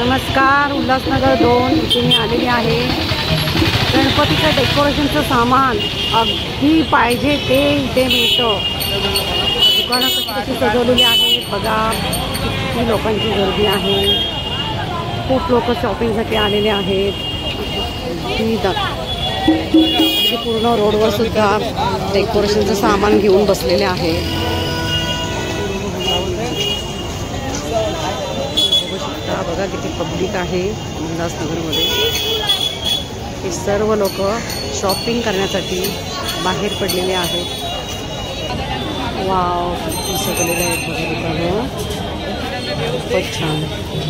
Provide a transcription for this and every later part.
नमस्कार, उल्हासनगर 2 इथे मी आलेली आहे. गणपतीचं डेकोरेशनचं सामान अगदी पाहिजे ते इथे मिळतं. दुकानं कशी सजवलेली आहेत बघा. किती लोकांची गर्दी आहे. खूप लोक शॉपिंगसाठी आलेले आहेत. अगदी पूर्ण रोडवर सुद्धा डेकोरेशनचं सामान घेऊन बसलेले आहेत. बघा किती पब्लिक आहे उल्हासनगरमध्ये. हे सर्व लोक शॉपिंग करण्यासाठी बाहेर पडलेले आहेत. वाव, किती सजलेले आहेत बघा दुकानं. खूपच छान.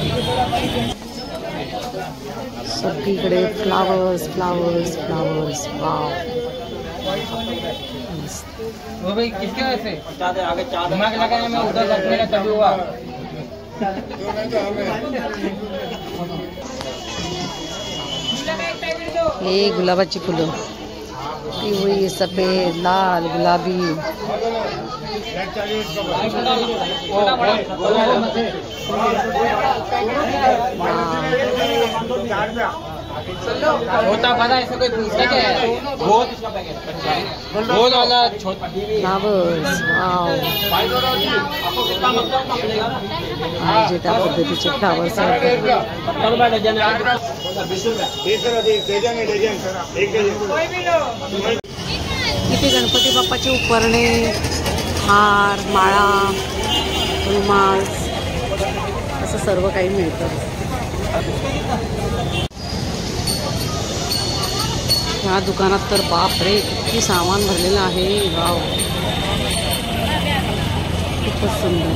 सगळीकडे फ्लावर्स फ्लावर्स फ्लावर्स. वाव, वो भाई किसके वजह से दिमाग लगाने में उधर रखने का तभी हुआ. हे गुलाबाची फुलं, पिवळी, सफेद, लाल, गुलाबी. छोटा बड़ा ऐसा कोई पूछता क्या है. गोल वाला छोटा फ्लावर्स. वाव, जे त्या पद्धतीचे फ्लावर्स आहेत. इथे गणपती बाप्पाची उपकरणे, हार, माळा, रुमाल असं सर्व काही मिळतं. ह्या दुकानात तर बापरे किती सामान भरलेलं आहे. वाव, खूपच सुंदर.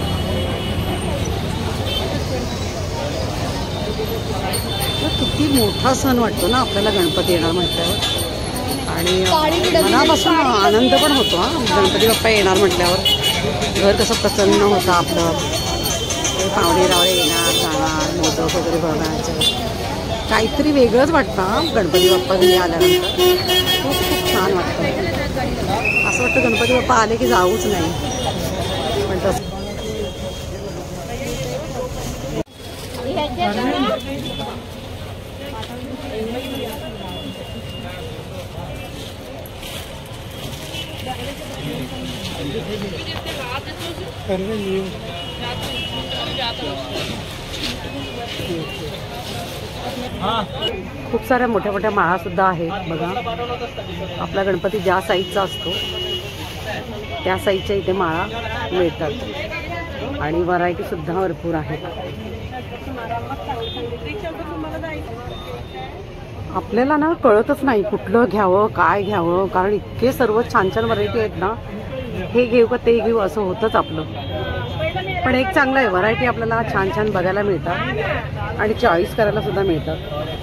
किती मोठा सण वाटतो ना आपल्याला गणपती येणार म्हटल्यावर. आणि मनापासून आनंद पण होतो. गणपती बाप्पा येणार म्हटल्यावर घर कसं प्रसन्न होतं आपलं. पाहुणे रावळे येणार जाणार, मोदक वगैरे बनवायचं, काहीतरी वेगळंच वाटतं. गणपती बाप्पा घरी आल्यानंतर खूप छान वाटतं. असं वाटतं गणपती बाप्पा आले की जाऊच नाही. पण तसं खूप साऱ्या मोठ्या मोठ्या माळा सुद्धा आहेत बघा. आपला गणपती ज्या साईजचा असतो त्या साईजच्या इथे माळा मिळतात आणि व्हरायटी सुद्धा भरपूर आहे. आपल्याला ना कळतच नाही कुठलं घ्यावं काय घ्यावं, कारण इतके सर्व छान छान व्हरायटी आहेत ना. हे घेऊ का ते घेऊ असं होतंच आपलं. पण एक चांगलं आहे, व्हरायटी आपल्याला छान छान बघायला मिळतात आणि चॉईस करायला सुद्धा मिळतात.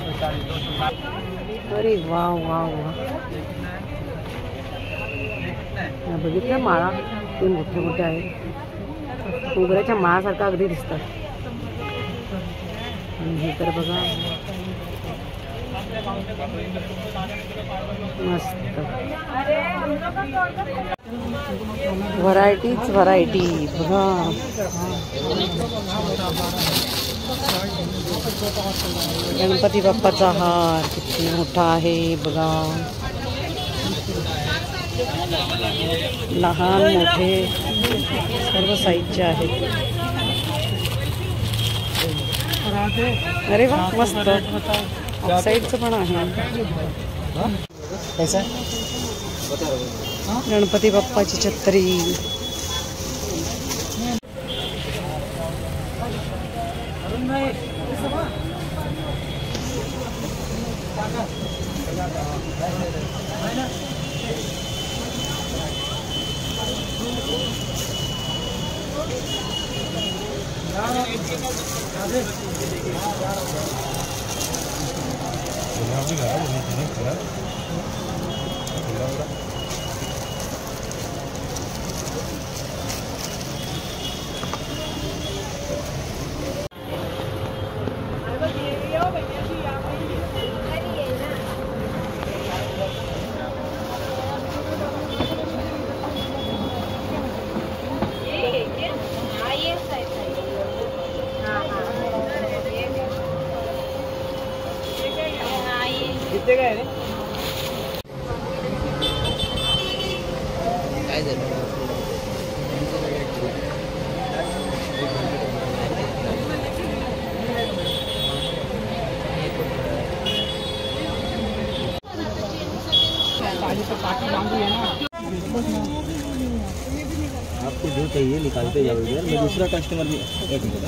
अरे वा वा वा, बघितलं माळा ते मोठे मोठे आहेत. मोगऱ्याच्या माळासारखा अगदी दिसतात. हे तर बघा मस्त. व्हरायटीच व्हरायटी बघा. गणपती बाप्पाचा हार किती मोठा आहे बघा. लहान मोठे सर्व साईजचे आहेत. अरे वा, मस्त. ऑक्साईडचं पण आहे. गणपती बाप्पाची छत्री. आपको जो चाहिए निकालते जाओगे, मैं दूसरा कस्टमर भी एक मिनट।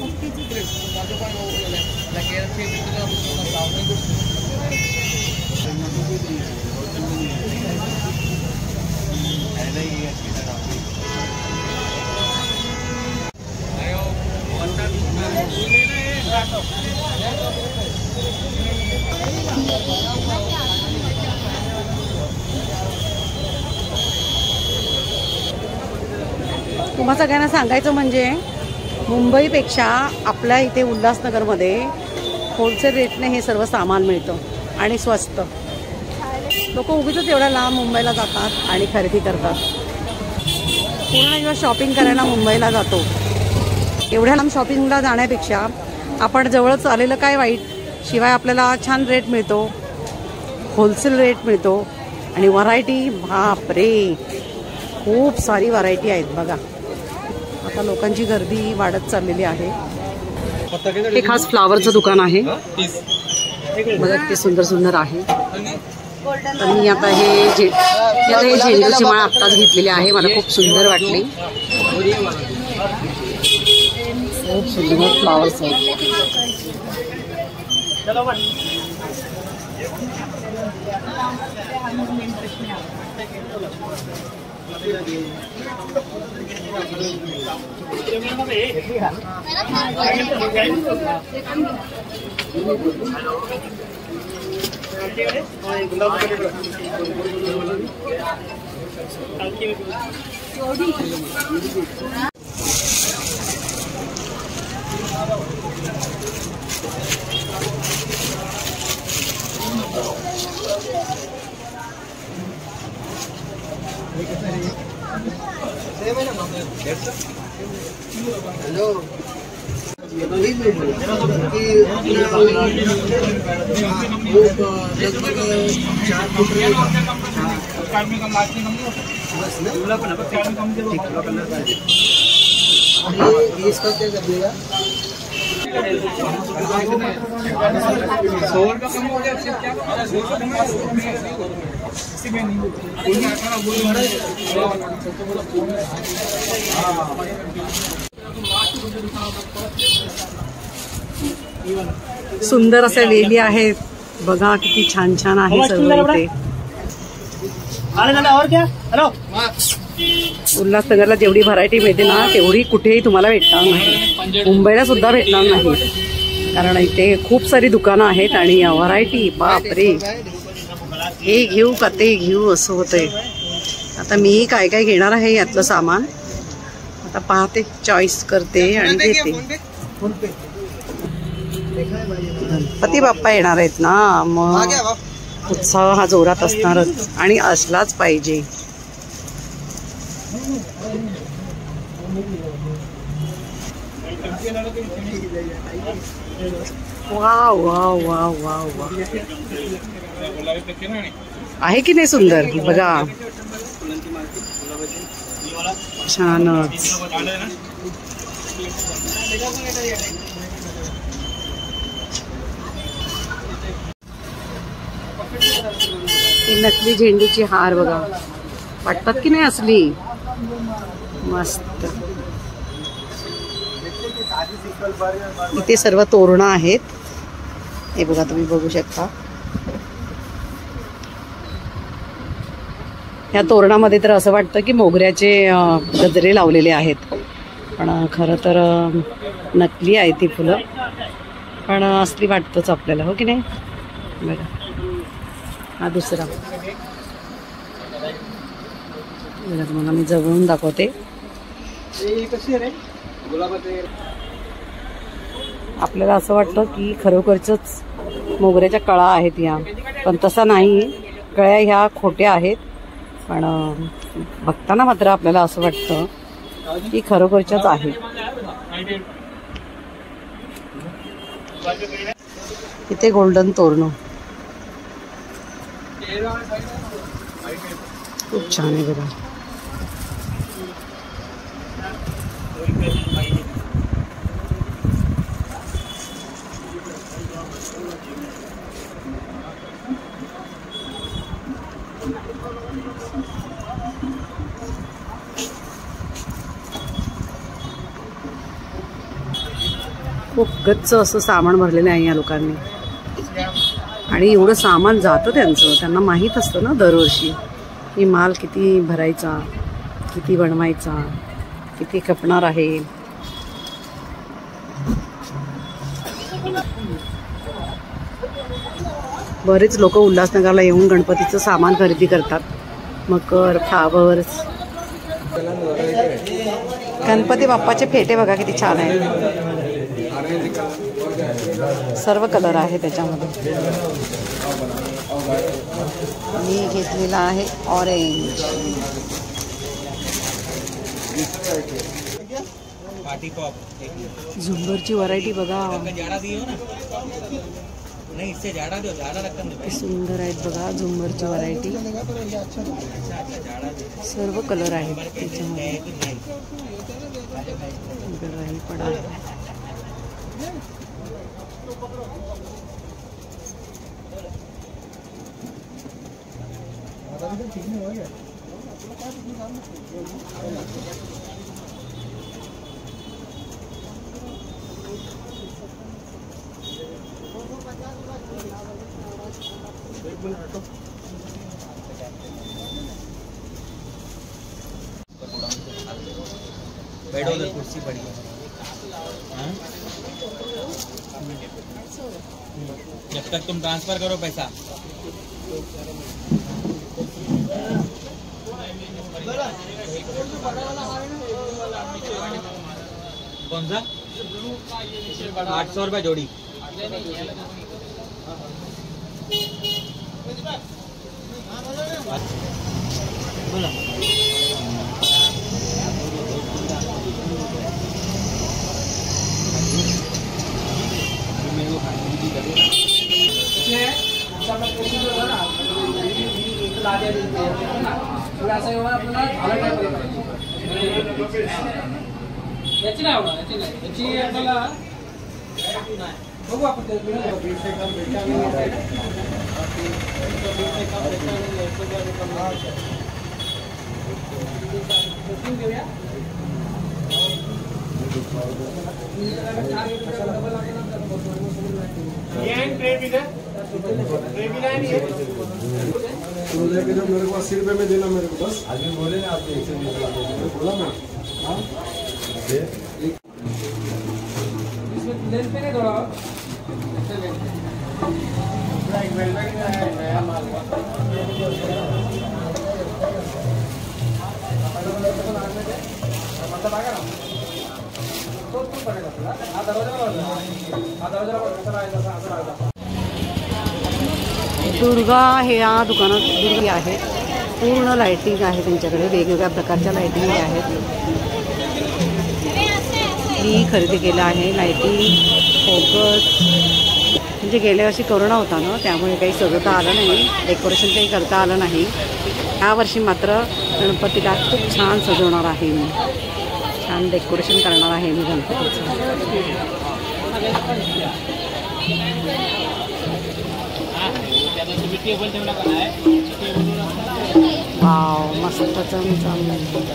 तुम्हा सगळ्यांना सांगायचं म्हणजे मुंबईपेक्षा आपल्या इथे उल्हासनगरमध्ये होलसेल रेटने हे सर्व सामान मिळतं आणि स्वस्त. लोक उगीच एवढ्या लांब मुंबईला जातात आणि खरेदी करतात. पूर्ण दिवस शॉपिंग करायला मुंबईला जातो. एवढ्या लांब शॉपिंगला जाण्यापेक्षा आपण जवळच आलेलं काय वाईट. शिवाय आपल्याला छान रेट मिळतो, होलसेल रेट मिळतो आणि व्हरायटी बापरे खूप सारी व्हरायटी आहेत बघा. आता लोकांची गर्दी वाढत चाललेली आहे. हे खास फ्लावरचं दुकान आहे बघा, किती सुंदर सुंदर आहे. तर मी आता हे झेंडूची माळ आत्ताच घेतलेली आहे. मला खूप सुंदर वाटली. खूप सुंदर फ्लावर्स आहेत. सुंदर असे वेली आहेत बघा, किती छान छान आहे सर्व इथे. उल्हासनगरला जेवढी व्हरायटी मिळते ना तेवढी कुठेही तुम्हाला भेटणार नाही. मुंबईला सुद्धा भेटणार नाही, कारण इथे खूप सारी दुकानं आहेत आणि व्हरायटी बापरे. हे घेऊ का ते घेऊ असं होतंय. आता मी काय काय घेणार आहे यातलं सामान आता पाहते, चॉईस करते आणि घेते. गणपती बाप्पा येणार आहेत ना, मग उत्साह हा जोरात असणारच आणि असलाच पाहिजे. Wow wow wow wow wow, आहे की नाही सुंदर बघा, छानच. ही नकली झेंडूची हार बघा, वाटतात की नाही असली मस्त. इथे सर्व तोरणं आहेत, हे बघा तुम्ही बघू शकता. ह्या तोरणामध्ये तर असं वाटतं की मोगऱ्याचे गजरे लावलेले आहेत, पण खरं तर नकली आहे ती फुलं, पण असली वाटतंच आपल्याला, हो की नाही. बघा हा दुसरा तुम्हाला मी जवळून दाखवते. आपल्याला असं वाटतं की खरोखरच मोगऱ्याच्या कळा आहेत ह्या, पण तसा नाही. कळ्या ह्या खोट्या आहेत, पण बघताना मात्र आपल्याला असं वाटतं की खरोखरच्याच आहेत. इथे गोल्डन तोरणं, खूप छान आहे बघा. खूप गच्च असं सामान भरलेलं आहे या लोकांनी. आणि एवढं सामान जातं त्यांचं, त्यांना माहीत असतं ना दरवर्षी की माल किती भरायचा, किती बनवायचा, किती खपणार आहे. बरेच लोक उल्हासनगरला येऊन गणपतीचं सामान खरेदी करतात. मकर, फ्लावर्स. गणपती बाप्पाचे फेटे बघा किती छान आहेत. सर्व कलर आहे त्याच्यामध्ये. मी घेतलेला आहे ऑरेंज. झुंबरची व्हरायटी बघा किती सुंदर आहेत बघा. झुंबरची व्हरायटी सर्व कलर आहेत त्याच्यामध्ये. गराई पण आहे. बैठो उधर, कुर्सी पड़ी है. जब तक तुम ट्रांसफर करो पैसा. कौन सा? 800 रुपये जोड़ी. बोला. याची नाही होणार, याची आपल्याला बघू आपण. मेरे को 80 रुपये में देना मेरे को बस. आगे बोले ना आपने 120 बोला मैं. हाँ लेंथ पे नहीं थोड़ा नया माल. मतलब आएगा ना तो पड़ेगा तुला. हा दरवाजा दुर्गा हे या दुकानात दुर्गा आहे. पूर्ण लाइटिंग आहे त्यांच्याकडे. वेगवेगळ्या प्रकारच्या लाइटिंग आहेत. मी खरेदी केलं आहे लाइटिंग, फोकस. म्हणजे गेल्या वर्षी कोरोना होता ना, त्यामुळे काही सजवता आलं नाही, डेकोरेशन काही करता आलं नाही. यावर्षी मात्र गणपतीला खूप छान सजवणार आहे मी. छान डेकोरेशन करणार आहे मी गणपतीचं. वाव, मस्त चमचम.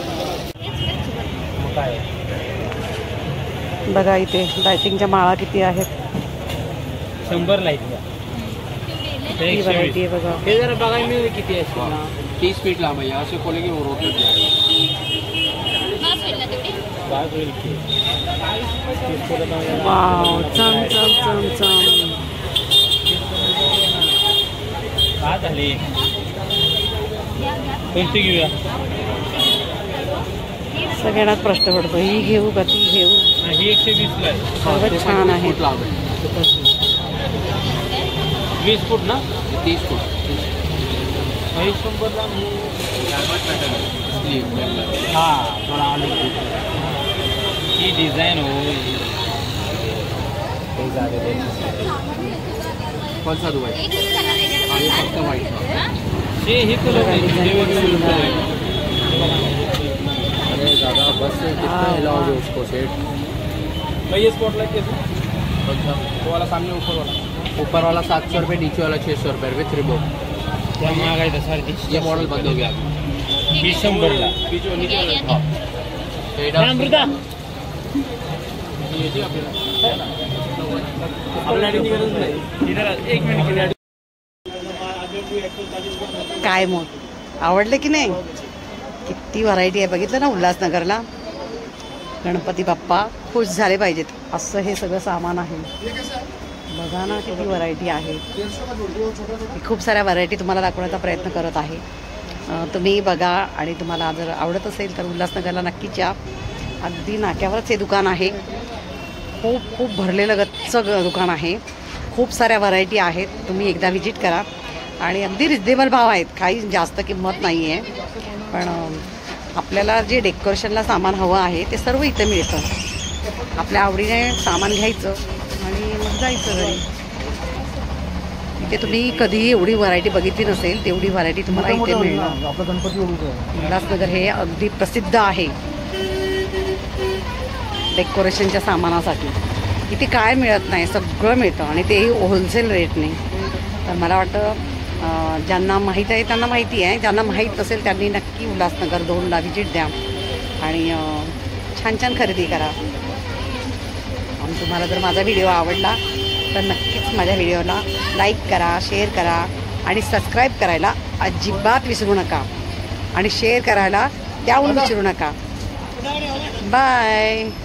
बघा इथे लाइटिंगच्या माळा किती आहेत. 100 लाईट. ही व्हरायटी आहे बघा. हे जरा बघायला मिळेल किती आहे. 30 फीट लांब आहे. असे खोले की रोटेट वाव, चमचम चमचम. काय झाले? कोणती घेऊया? सगळ्यांनाच प्रश्न पडतो, ही घेऊ का ती घेऊ. ही 120 ला आहे. सर्व छान आहे. 20 फूट ना? 30 फूट. 100 ला हाँ थोड़ा अलग ही डिजाइन हो. कौन सा दुबई? फक्त व्हाईट अरे दादा बस से कितना हिलाओगे उसको सेट मैं ये स्पॉटलाइट कैसे वो वाला सामने ऊपर वाला 700 रुपये, नीचे वाला 600 रुपये विथ रिमोट। क्या महागाई सर ये मॉडल बंद हो गया डिसेंबरला अमृता एक मिनिट काय मग आवडले की नाही? किती व्हरायटी आहे बघितलं ना उल्हासनगरला. गणपती बाप्पा खुश झाले पाहिजेत असं हे सगळं सामान आहे. बघा ना किती व्हरायटी आहे. खूप साऱ्या व्हरायटी तुम्हाला दाखवण्याचा प्रयत्न करत आहे. तुम्ही बघा आणि तुम्हाला जर आवडत असेल तर उल्हासनगरला नक्कीच या. अगदी नाक्यावरच हे दुकान आहे. खूप खूप भरलेलं गच्च दुकान आहे. खूप साऱ्या व्हरायटी आहेत. तुम्ही एकदा व्हिजिट करा आणि अगदी रिजनेबल भाव आहेत. काही जास्त किंमत नाही आहे. पण आपल्याला जे डेकोरेशनला सामान हवं आहे ते सर्व इथं मिळतं. आपल्या आवडीने सामान घ्यायचं आणि मग जायचं घरी. इथे तुम्ही कधीही एवढी व्हरायटी बघितली नसेल तेवढी व्हरायटी तुम्हाला इथे मिळणार. आपलं गणपती उल्हासनगर हे अगदी प्रसिद्ध आहे डेकोरेशनच्या सामानासाठी. इथे काय मिळत नाही सगळं मिळतं आणि तेही होलसेल रेटने. तर मला वाटतं ज्यांना माहीत आहे त्यांना माहिती आहे. ज्यांना माहीत नसेल त्यांनी नक्की उल्हासनगर 2ला व्हिजिट द्या आणि छान छान खरेदी करा. आणि तुम्हाला जर माझा व्हिडिओ आवडला तर नक्कीच माझ्या व्हिडिओला लाईक करा, शेअर करा आणि सबस्क्राईब करायला अजिबात विसरू नका. आणि शेअर करायला त्याहून विसरू नका. बाय.